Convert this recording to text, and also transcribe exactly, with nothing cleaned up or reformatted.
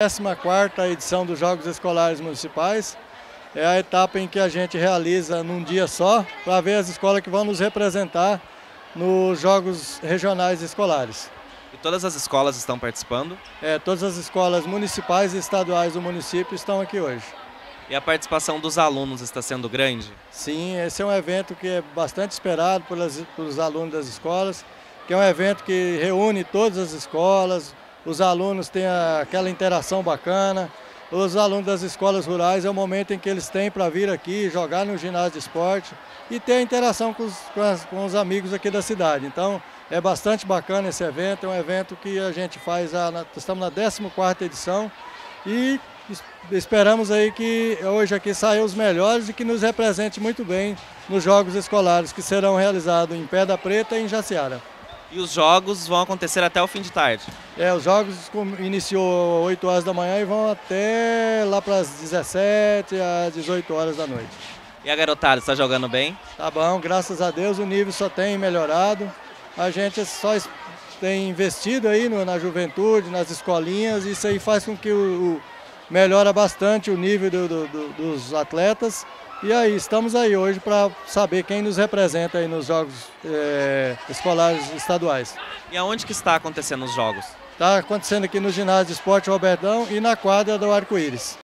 décima quarta edição dos Jogos Escolares Municipais. É a etapa em que a gente realiza num dia só, para ver as escolas que vão nos representar nos Jogos Regionais Escolares. E todas as escolas estão participando? É, todas as escolas municipais e estaduais do município estão aqui hoje. E a participação dos alunos está sendo grande? Sim, esse é um evento que é bastante esperado pelas, pelos alunos das escolas, que é um evento que reúne todas as escolas, os alunos têm aquela interação bacana. Os alunos das escolas rurais é o momento em que eles têm para vir aqui, jogar no ginásio de esporte e ter a interação com os, com, as, com os amigos aqui da cidade. Então é bastante bacana esse evento, é um evento que a gente faz, a, na, estamos na décima quarta edição e esperamos aí que hoje aqui saiam os melhores e que nos represente muito bem nos Jogos Escolares que serão realizados em Pedra Preta e em Jaciara. E os jogos vão acontecer até o fim de tarde? É, os jogos iniciou oito horas da manhã e vão até lá para as dezessete às dezoito horas da noite. E a garotada está jogando bem? Tá bom, graças a Deus o nível só tem melhorado. A gente só tem investido aí no, na juventude, nas escolinhas, e isso aí faz com que o, o melhora bastante o nível do, do, do, dos atletas. E aí, estamos aí hoje para saber quem nos representa aí nos Jogos é, Escolares Estaduais. E aonde que está acontecendo os jogos? Está acontecendo aqui no Ginásio de Esporte Robertão e na quadra do Arco-Íris.